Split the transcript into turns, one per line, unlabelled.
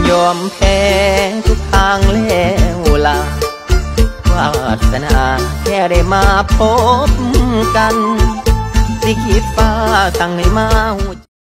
ยอมแพ้ทุกทางแล้วล่ะวาสนาแค่ได้มาพบกันสิคิดฟ้าตั้งให้มา